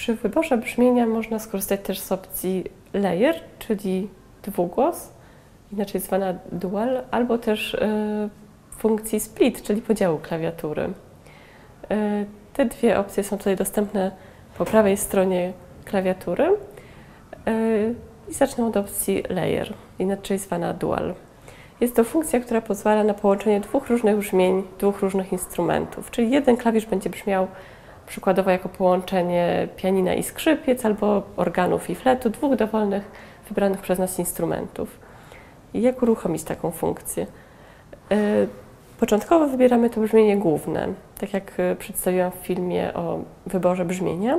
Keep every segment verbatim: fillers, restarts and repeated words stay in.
Przy wyborze brzmienia można skorzystać też z opcji layer, czyli dwugłos, inaczej zwana dual, albo też y, funkcji split, czyli podziału klawiatury. Y, te dwie opcje są tutaj dostępne po prawej stronie klawiatury y, i zacznę od opcji layer, inaczej zwana dual. Jest to funkcja, która pozwala na połączenie dwóch różnych brzmień, dwóch różnych instrumentów, czyli jeden klawisz będzie brzmiał przykładowo jako połączenie pianina i skrzypiec albo organów i fletu, dwóch dowolnych, wybranych przez nas instrumentów. I jak uruchomić taką funkcję? Początkowo wybieramy to brzmienie główne, tak jak przedstawiłam w filmie o wyborze brzmienia,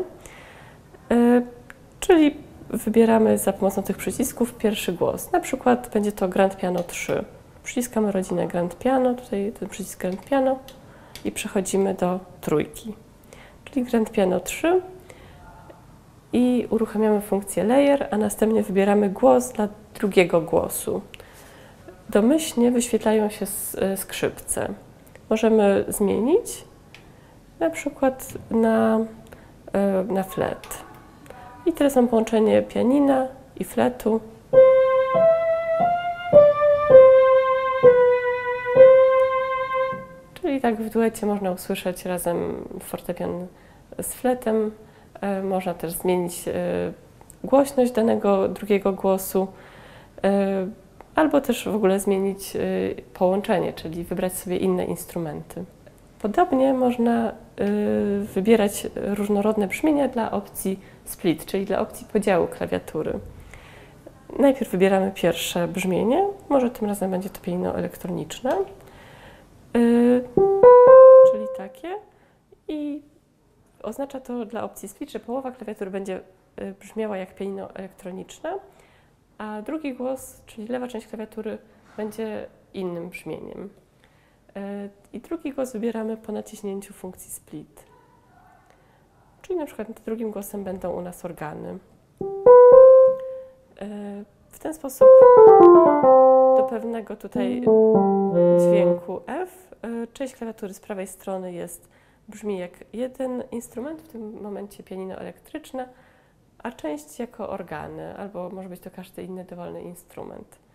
czyli wybieramy za pomocą tych przycisków pierwszy głos. Na przykład będzie to Grand Piano trzy. Przyciskamy rodzinę Grand Piano, tutaj ten przycisk Grand Piano i przechodzimy do trójki, czyli Grand Piano trzy i uruchamiamy funkcję layer, a następnie wybieramy głos dla drugiego głosu. Domyślnie wyświetlają się skrzypce. Możemy zmienić na przykład na, na flet. I teraz mam połączenie pianina i fletu. Czyli tak w duecie można usłyszeć razem fortepian z fletem. Można też zmienić głośność danego drugiego głosu, albo też w ogóle zmienić połączenie, czyli wybrać sobie inne instrumenty. Podobnie można wybierać różnorodne brzmienia dla opcji split, czyli dla opcji podziału klawiatury. Najpierw wybieramy pierwsze brzmienie, może tym razem będzie to pianino elektroniczne, czyli takie, i oznacza to dla opcji split, że połowa klawiatury będzie brzmiała jak pianino elektroniczne, a drugi głos, czyli lewa część klawiatury, będzie innym brzmieniem. I drugi głos wybieramy po naciśnięciu funkcji split. Czyli na przykład drugim głosem będą u nas organy. W ten sposób do pewnego tutaj dźwięku F część klawiatury z prawej strony jest, brzmi jak jeden instrument, w tym momencie pianino elektryczne, a część jako organy, albo może być to każdy inny dowolny instrument.